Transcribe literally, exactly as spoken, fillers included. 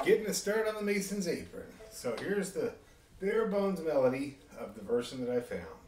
Getting a start on the Mason's Apron. So here's the bare bones melody of the version that I found.